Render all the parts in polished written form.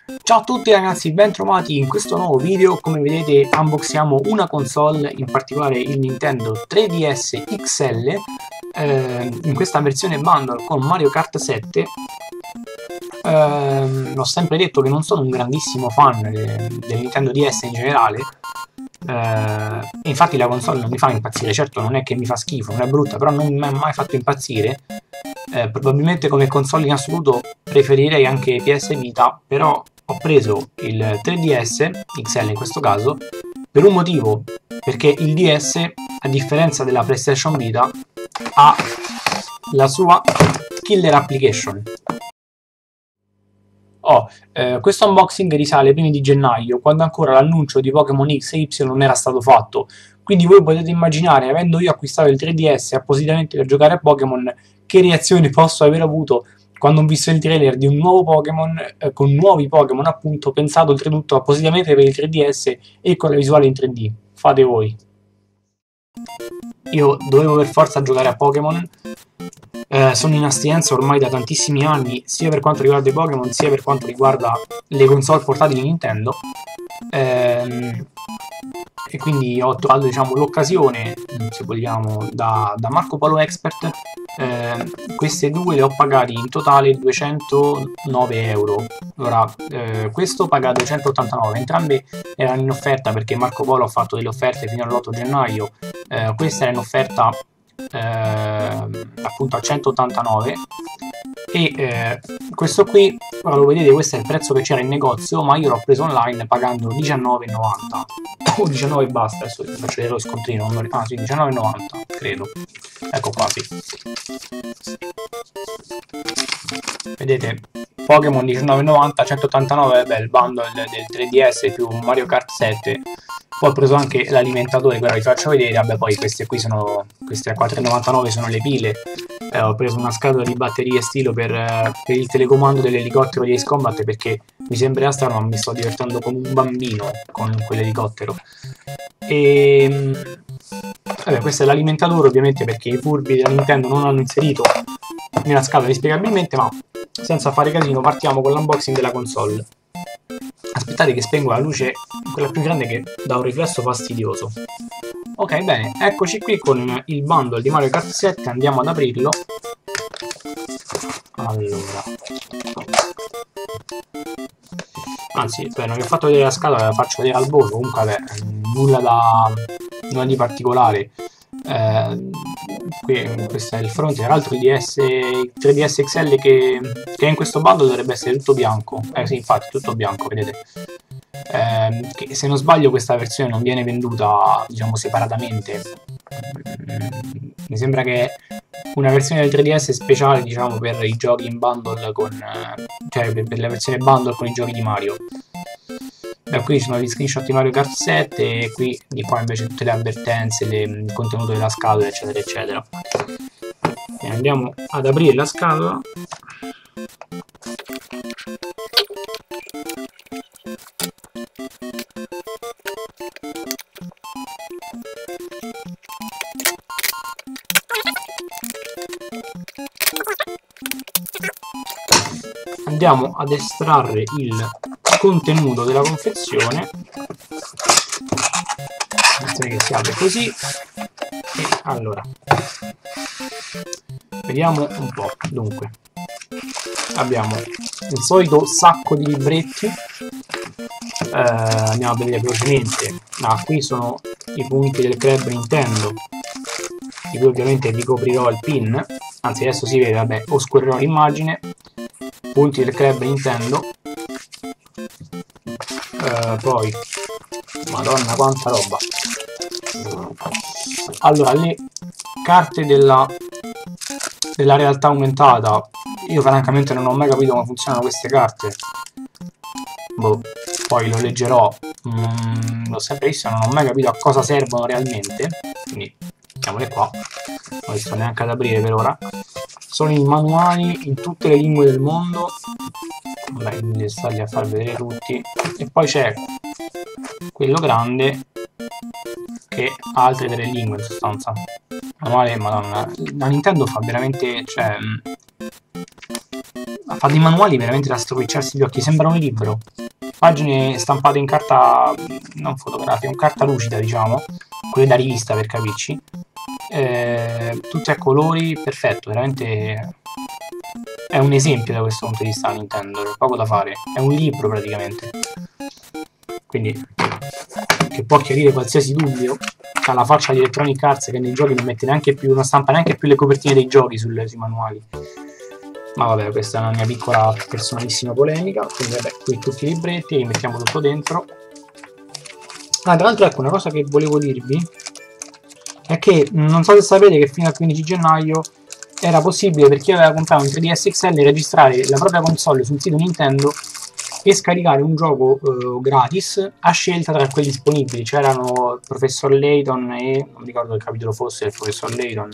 Ciao a tutti ragazzi, ben trovati in questo nuovo video. Come vedete unboxiamo una console, in particolare il Nintendo 3DS XL, in questa versione bundle con Mario Kart 7. Ho sempre detto che non sono un grandissimo fan del Nintendo DS in generale, e infatti la console non mi fa impazzire. Certo, non è che mi fa schifo, non è brutta, però non mi ha mai fatto impazzire. Probabilmente come console in assoluto preferirei anche PS Vita, però ho preso il 3DS XL in questo caso per un motivo, perché il DS, a differenza della PlayStation Vita, ha la sua killer application. Questo unboxing risale ai primi di gennaio, quando ancora l'annuncio di Pokémon X e Y non era stato fatto, quindi voi potete immaginare, avendo io acquistato il 3DS appositamente per giocare a Pokémon, che reazioni posso aver avuto quando ho visto il trailer di un nuovo Pokémon, con nuovi Pokémon appunto, pensato oltretutto appositamente per il 3DS e con la visuale in 3D. Fate voi. Io dovevo per forza giocare a Pokémon. Sono in astinenza ormai da tantissimi anni, sia per quanto riguarda i Pokémon sia per quanto riguarda le console portatili Nintendo, e quindi ho trovato, diciamo, l'occasione, se vogliamo, da Marco Polo Expert. Queste due le ho pagate in totale 209 euro. Ora, questo paga 289, entrambe erano in offerta perché Marco Polo ha fatto delle offerte fino all'8 gennaio. Questa era in offerta appunto a 189, e questo qui, ora lo vedete, questo è il prezzo che c'era in negozio, ma io l'ho preso online pagando 19,90 o 19 e basta. Adesso vi faccio vedere lo scontrino, sì, 19,90 credo, ecco qua, sì. Vedete, Pokémon 19,90, 189, beh, il bundle del 3DS più Mario Kart 7. Poi ho preso anche l'alimentatore, ora vi faccio vedere. Vabbè, poi queste qui sono, queste a 4,99 sono le pile. Ho preso una scatola di batterie stilo per il telecomando dell'elicottero di Ace Combat, perché mi sembrerà strano, ma mi sto divertendo come un bambino con quell'elicottero. E vabbè, questo è l'alimentatore, ovviamente, perché i furbi della Nintendo non hanno inserito nella scatola inspiegabilmente, ma senza fare casino partiamo con l'unboxing della console. Aspettate che spengo la luce, quella più grande, che dà un riflesso fastidioso. Ok, bene, eccoci qui con il bundle di Mario Kart 7, andiamo ad aprirlo. Allora, anzi, beh, non vi ho fatto vedere la scatola, la faccio vedere al volo. Comunque, vabbè, nulla di particolare. Questo è il fronte. Tra l'altro il 3DS XL che è in questo bundle dovrebbe essere tutto bianco. Sì, infatti, tutto bianco, vedete. Che, se non sbaglio, questa versione non viene venduta, diciamo, separatamente. Mi sembra che una versione del 3DS speciale, diciamo, per i giochi in bundle con cioè per la versione bundle con i giochi di Mario. Da qui ci sono gli screenshot di Mario Kart 7 e qui di qua invece tutte le avvertenze, il contenuto della scatola, eccetera eccetera. E andiamo ad aprire la scatola. Andiamo ad estrarre il contenuto della confezione. Attenzione che si apre così. E allora, vediamo un po'. Dunque, abbiamo il solito sacco di libretti. Andiamo a vedere velocemente. Qui sono i punti del club Nintendo, di cui ovviamente vi coprirò il pin. Anzi, adesso si vede, vabbè, oscurerò l'immagine. Punti del club Nintendo. Poi, madonna quanta roba. Allora, le carte della realtà aumentata, io francamente non ho mai capito come funzionano queste carte. Boh, poi lo leggerò. L'ho sempre visto, non ho mai capito a cosa servono realmente, quindi mettiamole qua. Non li sto neanche ad aprire per ora. Sono i manuali in tutte le lingue del mondo. Vabbè, quindi starli a far vedere tutti. E poi c'è quello grande che ha altre 3 lingue in sostanza. Manuale, madonna, la Nintendo fa veramente, cioè, fa Fa dei manuali veramente da stropicciarsi gli occhi, sembra un libro. Pagine stampate in carta, non fotografica, in carta lucida, diciamo, quelle da rivista per capirci. Tutte a colori, perfetto, veramente è un esempio da questo punto di vista Nintendo, c'è poco da fare, è un libro praticamente. Quindi, che può chiarire qualsiasi dubbio, ha la faccia di Electronic Arts che nei giochi non mette neanche più, non stampa neanche più le copertine dei giochi sui manuali. Ma vabbè, questa è una mia piccola personalissima polemica. Quindi vabbè, qui tutti i libretti, li mettiamo tutto dentro. Ah, tra l'altro ecco, una cosa che volevo dirvi è che non so se sapete che fino al 15 gennaio era possibile per chi aveva comprato un 3DS XL registrare la propria console sul sito Nintendo e scaricare un gioco gratis a scelta tra quelli disponibili. C'erano il Professor Layton e non ricordo che capitolo fosse il Professor Layton,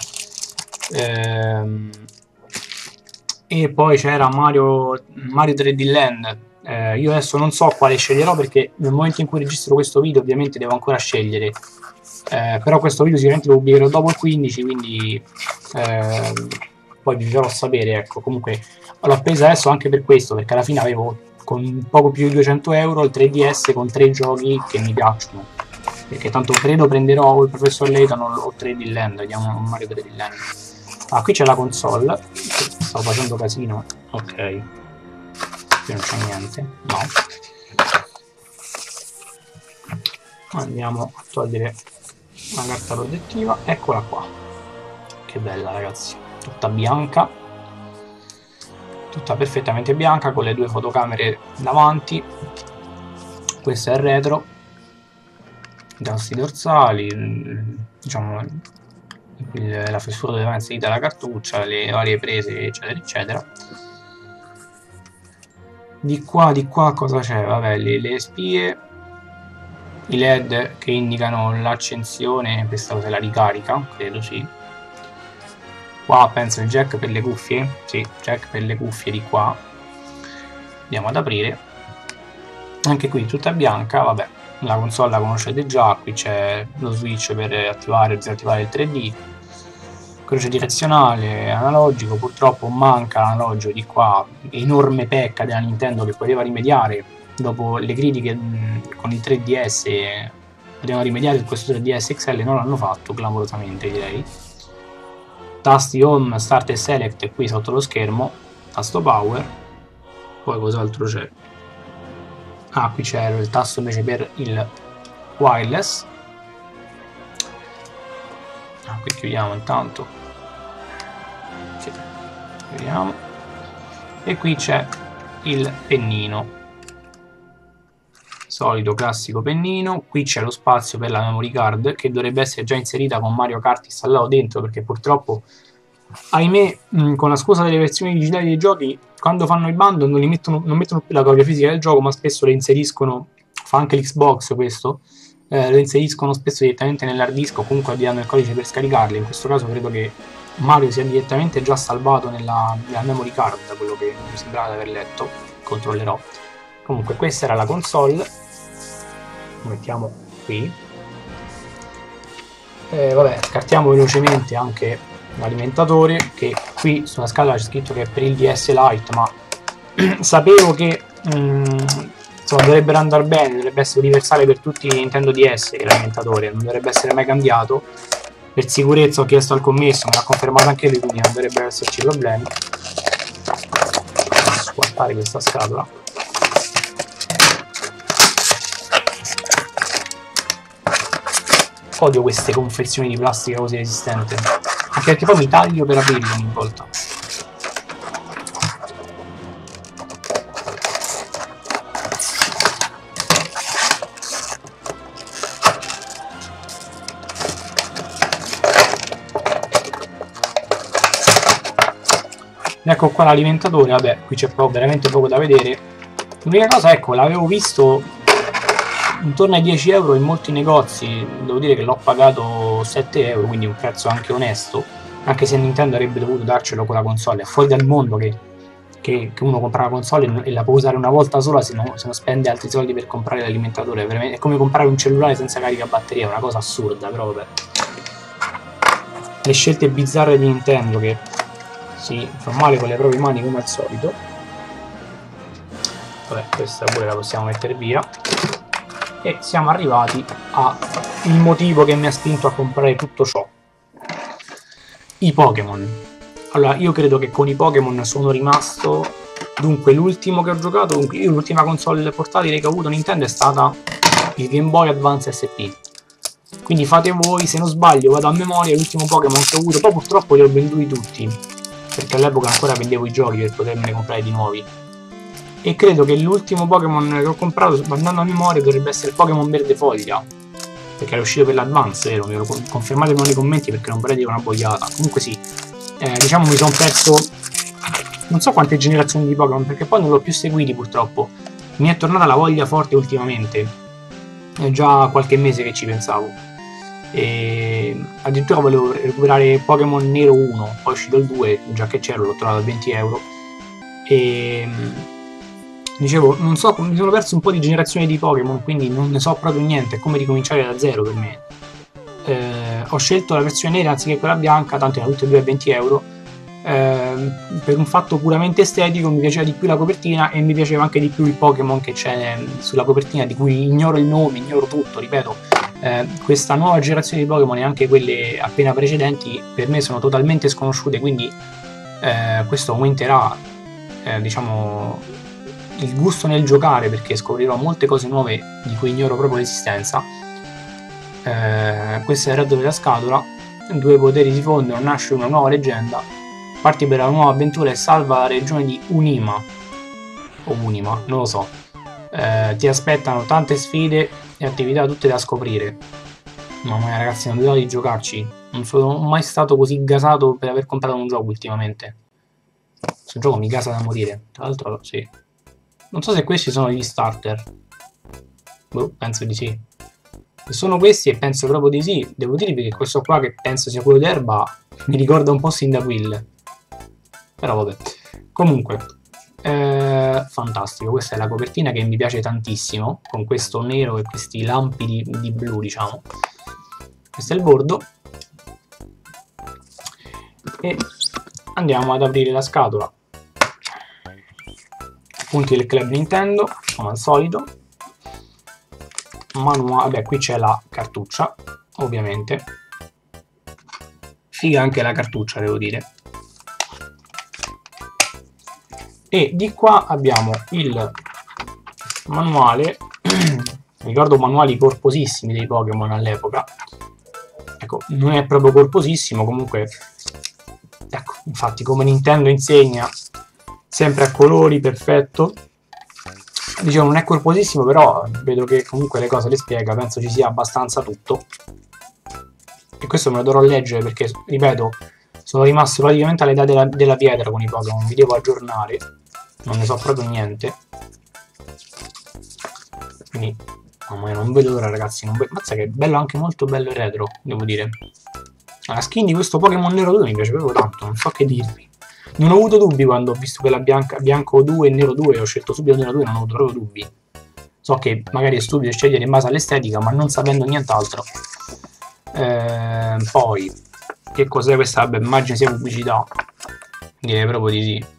e poi c'era Mario 3D Land. Io adesso non so quale sceglierò perché nel momento in cui registro questo video ovviamente devo ancora scegliere, però questo video sicuramente lo pubblicherò dopo il 15, quindi poi vi farò sapere. Ecco, comunque l'ho presa adesso anche per questo, perché alla fine avevo con poco più di 200 euro il 3DS con 3 giochi che mi piacciono, perché tanto credo prenderò il Professor Layton o 3D Land, vediamo un Mario 3D Land. Ah, qui c'è la console, stavo facendo casino, ok, qui non c'è niente, no. Andiamo a togliere la carta protettiva, eccola qua, che bella ragazzi, tutta bianca, tutta perfettamente bianca con le due fotocamere davanti. Questo è il retro, i tasti dorsali, diciamo la fessura dove va inserita la cartuccia, le varie prese eccetera eccetera. Di qua cosa c'è? Vabbè, le spie, i LED che indicano l'accensione, questa cosa è la ricarica, credo, sì. Qua penso il jack per le cuffie, sì, jack per le cuffie di qua. Andiamo ad aprire, anche qui tutta bianca, vabbè, la console la conoscete già, qui c'è lo switch per attivare o disattivare il 3D, croce direzionale, analogico, purtroppo manca l'analogico di qua, enorme pecca della Nintendo che poteva rimediare, dopo le critiche con il 3DS potevano rimediare su questo 3DS XL, non l'hanno fatto, clamorosamente direi. Tasti home, start e select qui sotto lo schermo, tasto power, poi cos'altro c'è? Ah, qui c'è il tasto invece per il wireless. Ah, qui chiudiamo intanto, sì, chiudiamo, e qui c'è il pennino, solito classico pennino. Qui c'è lo spazio per la memory card che dovrebbe essere già inserita con Mario Kart installato dentro, perché purtroppo, ahimè, con la scusa delle versioni digitali dei giochi, quando fanno i bundle non mettono più la copia fisica del gioco, ma spesso le inseriscono, fa anche l'Xbox questo, le inseriscono spesso direttamente nell'hard disk o comunque vi danno il codice per scaricarle. In questo caso credo che Mario sia direttamente già salvato nella memory card, da quello che mi sembrava di aver letto, controllerò. Comunque questa era la console, lo mettiamo qui. Vabbè, scartiamo velocemente anche l'alimentatore, che qui sulla scatola c'è scritto che è per il DS Lite, ma sapevo che insomma, dovrebbero andare bene, dovrebbe essere universale per tutti i Nintendo DS l'alimentatore, non dovrebbe essere mai cambiato. Per sicurezza ho chiesto al commesso, me l'ha confermato anche lui, quindi non dovrebbero esserci problemi. Squartare questa scatola. Odio queste confezioni di plastica così resistente, anche perché poi mi taglio per aprirlo ogni volta. Ecco qua l'alimentatore, vabbè, qui c'è veramente poco da vedere. L'unica cosa, ecco, l'avevo visto intorno ai 10 euro in molti negozi, devo dire che l'ho pagato 7 euro, quindi un prezzo anche onesto, anche se Nintendo avrebbe dovuto darcelo con la console. È fuori dal mondo che uno compra la console e la può usare una volta sola se non spende altri soldi per comprare l'alimentatore. È come comprare un cellulare senza carica batteria, è una cosa assurda, però vabbè. Le scelte bizzarre di Nintendo che si fa male con le proprie mani come al solito. Vabbè, questa pure la possiamo mettere via. E siamo arrivati al motivo che mi ha spinto a comprare tutto ciò: i Pokémon. Allora, io credo che con i Pokémon sono rimasto. Dunque, l'ultimo che ho giocato, l'ultima console portatile che ho avuto Nintendo è stata il Game Boy Advance SP. Quindi fate voi, se non sbaglio, vado a memoria, l'ultimo Pokémon che ho avuto, poi purtroppo li ho venduti tutti, perché all'epoca ancora vendevo i giochi per potermene comprare di nuovi. E credo che l'ultimo Pokémon che ho comprato, andando a memoria, dovrebbe essere il Pokémon Verde Foglia, perché era uscito per l'Advance, vero? Me lo confermatemi nei commenti perché non vorrei dire una boiata. Comunque sì, diciamo mi sono perso non so quante generazioni di Pokémon, perché poi non l'ho più seguiti purtroppo. Mi è tornata la voglia forte ultimamente, è già qualche mese che ci pensavo. E addirittura volevo recuperare Pokémon Nero 1, poi è uscito il 2, già che c'ero, l'ho trovato a 20 euro. E dicevo, non so, mi sono perso un po' di generazioni di Pokémon, quindi non ne so proprio niente, è come ricominciare da zero per me. Ho scelto la versione nera anziché quella bianca, tanto erano tutte e due a 20 euro. Per un fatto puramente estetico mi piaceva di più la copertina e mi piaceva anche di più il Pokémon che c'è sulla copertina, di cui ignoro il nome, ignoro tutto, ripeto. Questa nuova generazione di Pokémon e anche quelle appena precedenti per me sono totalmente sconosciute, quindi questo aumenterà diciamo il gusto nel giocare, perché scoprirò molte cose nuove di cui ignoro proprio l'esistenza. Questo è il resto della scatola: due poteri si fondono, nasce una nuova leggenda, parti per la nuova avventura e salva la regione di Unima o Unima, non lo so. Ti aspettano tante sfide e attività tutte da scoprire. Mamma mia ragazzi, non vedo di giocarci, non sono mai stato così gasato per aver comprato un gioco ultimamente. Questo gioco mi gasa da morire, tra l'altro sì. Non so se questi sono gli starter, boh, penso di sì. Se sono questi, e penso proprio di sì, devo dirvi che questo qua, che penso sia quello d'erba, mi ricorda un po' Cyndaquil. Però vabbè. Comunque, fantastico, questa è la copertina che mi piace tantissimo, con questo nero e questi lampi di blu, diciamo. Questo è il bordo. E andiamo ad aprire la scatola. Punti del Club Nintendo, come al solito. Manuale, vabbè, qui c'è la cartuccia, ovviamente. Figa anche la cartuccia, devo dire. E di qua abbiamo il manuale. Ricordo manuali corposissimi dei Pokémon all'epoca. Ecco, non è proprio corposissimo, comunque. Ecco, infatti, come Nintendo insegna, sempre a colori, perfetto. Diciamo, non è corposissimo, però vedo che comunque le cose le spiega, penso ci sia abbastanza tutto. E questo me lo dovrò leggere perché, ripeto, sono rimasto praticamente all'età della pietra con i Pokémon, vi devo aggiornare, non ne so proprio niente. Quindi, mamma mia, non vedo l'ora ragazzi, mazza che è bello, anche molto bello il retro, devo dire. La skin di questo Pokémon Nero 2 mi piace proprio tanto, non so che dirvi. Non ho avuto dubbi quando ho visto quella bianco 2 e nero 2, ho scelto subito nero 2, non ho avuto proprio dubbi. So che magari è stupido scegliere in base all'estetica, ma non sapendo nient'altro. Poi, che cos'è questa? Vabbè, immagino sia pubblicità. Direi proprio di sì.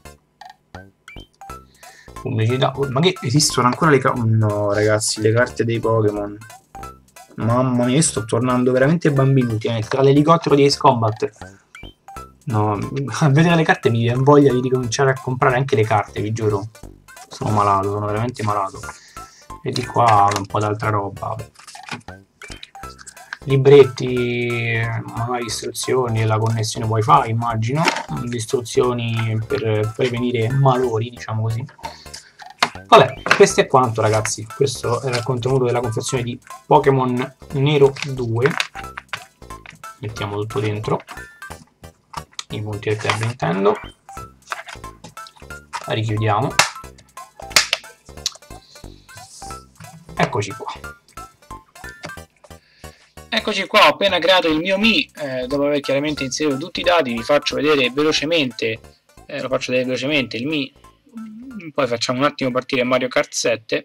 Pubblicità. Ma che esistono ancora le carte? No, ragazzi, le carte dei Pokémon. Mamma mia, io sto tornando veramente bambino ultimamente. Tra l'elicottero di Ace Combat. No, a vedere le carte mi viene voglia di ricominciare a comprare anche le carte, vi giuro. Sono malato, sono veramente malato. E di qua un po' d'altra roba. Libretti, magari istruzioni e la connessione wifi, immagino. Istruzioni per prevenire malori, diciamo così. Vabbè, questo è quanto ragazzi. Questo era il contenuto della confezione di Pokémon Nero 2. Mettiamo tutto dentro. I punti del Club Nintendo, la richiudiamo. Eccoci qua. Eccoci qua, ho appena creato il mio Mi, dopo aver chiaramente inserito tutti i dati. Vi faccio vedere velocemente, il Mi, poi facciamo un attimo partire Mario Kart 7.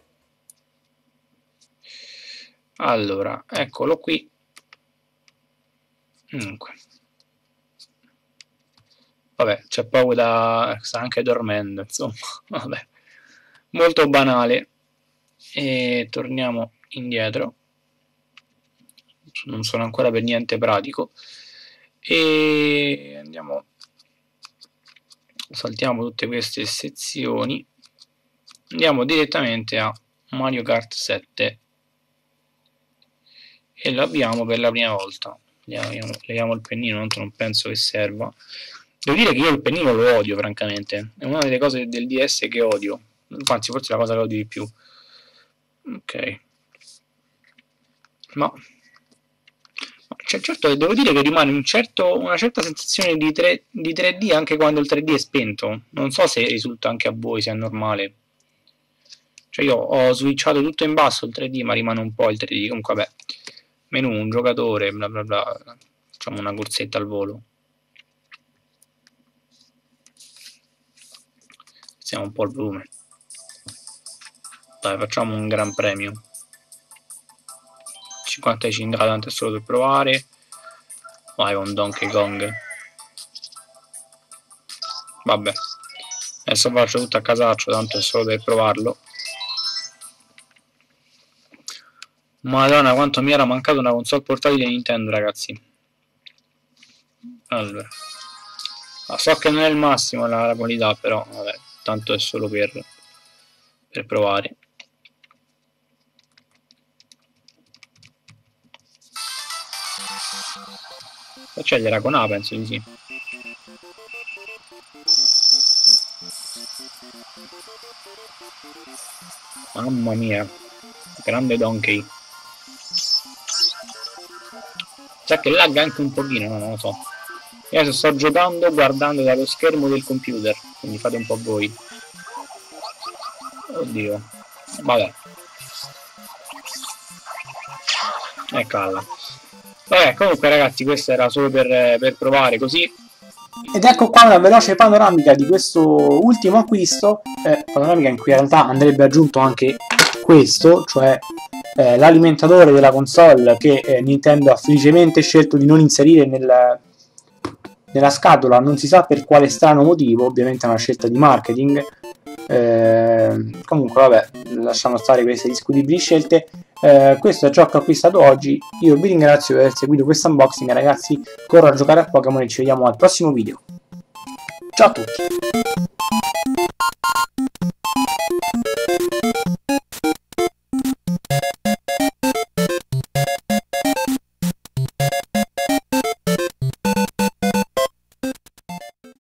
Allora, eccolo qui. Dunque. Vabbè, c'è poco da... sta anche dormendo, insomma, vabbè. Molto banale. E torniamo indietro. Non sono ancora per niente pratico. E andiamo... saltiamo tutte queste sezioni. Andiamo direttamente a Mario Kart 7 e lo avviamo per la prima volta. Leviamo il pennino, tanto non penso che serva. Devo dire che io il pennino lo odio, francamente. È una delle cose del DS che odio. Anzi, forse è la cosa che odio di più. Ok. Ma certo, devo dire che rimane una certa sensazione di 3D anche quando il 3D è spento. Non so se risulta anche a voi, se è normale. Cioè io ho switchato tutto in basso il 3D, ma rimane un po' il 3D. Comunque vabbè. Menu, un giocatore, bla bla bla. Facciamo una corsetta al volo. Siamo un po' il volume. Dai, facciamo un gran premio. 50 cilindrata, tanto è solo per provare. Vai con Donkey Kong. Vabbè. Adesso faccio tutto a casaccio, tanto è solo per provarlo. Madonna, quanto mi era mancato una console portatile Nintendo, ragazzi. Allora. So che non è il massimo la qualità, però vabbè, tanto è solo per provare. Accelera con A, penso di sì. Mamma mia, grande Donkey. Sa che lagga anche un pochino, no, non lo so. Io adesso sto giocando guardando dallo schermo del computer, quindi fate un po' voi. Oddio. Vabbè. Eccola. Vabbè, comunque ragazzi, questo era solo per provare così. Ed ecco qua una veloce panoramica di questo ultimo acquisto, panoramica in cui in realtà andrebbe aggiunto anche questo, cioè l'alimentatore della console che Nintendo ha felicemente scelto di non inserire nella scatola, non si sa per quale strano motivo, ovviamente è una scelta di marketing. Comunque vabbè, lasciamo stare queste discutibili scelte. Questo è ciò che ho acquistato oggi. Io vi ringrazio per aver seguito questo unboxing, ragazzi. Corro a giocare a Pokémon e ci vediamo al prossimo video. Ciao a tutti.